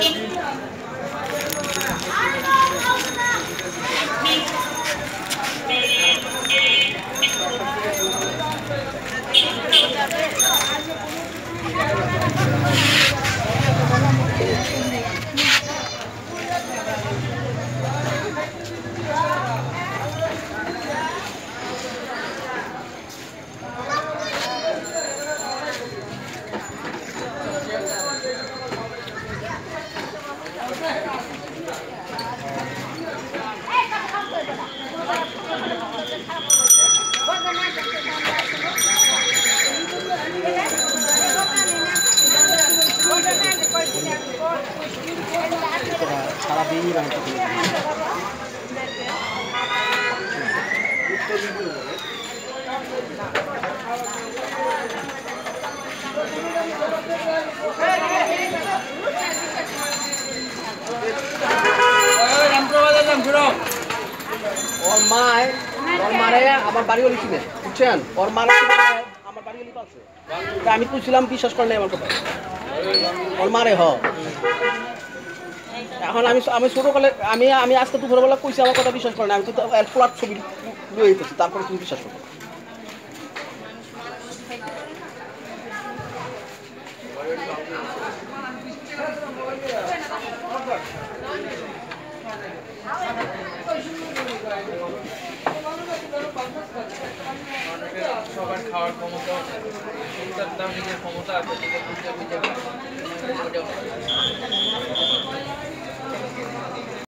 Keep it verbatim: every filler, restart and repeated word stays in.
ওর মা ওর মারে আমার বাড়ি গলি ছিলেন বুঝছেন ওর মা আমার বাড়ি গলি পাচ্ছে আমি বুঝছিলাম বিশ্বাস করেন আমার কথা ওর মারে হ এখন আমি আমি ছোটকালে আমি আমি আজকে দুপুরবেলা কইছি আমার কথা বিশ্বাস করেন আমি তো ফ্ল্যাট ছবি লয়ে দিতেছি তারপরে তুমি বিশ্বাস করো সবার খাওয়ার ক্ষমতা আছে চিন্তার দাম নিজের ক্ষমতা আছে